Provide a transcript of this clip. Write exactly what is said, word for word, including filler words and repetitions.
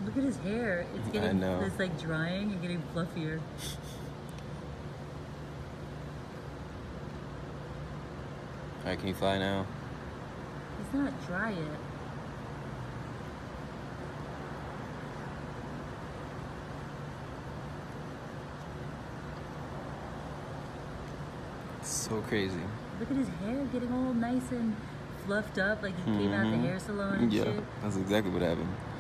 Look at his hair. It's getting, I know. It's like drying and getting fluffier. Alright, can you fly now? It's not dry yet. It's so crazy. Look at his hair getting all nice and fluffed up like he came out the hair salon and Yeah, shit. that's exactly what happened.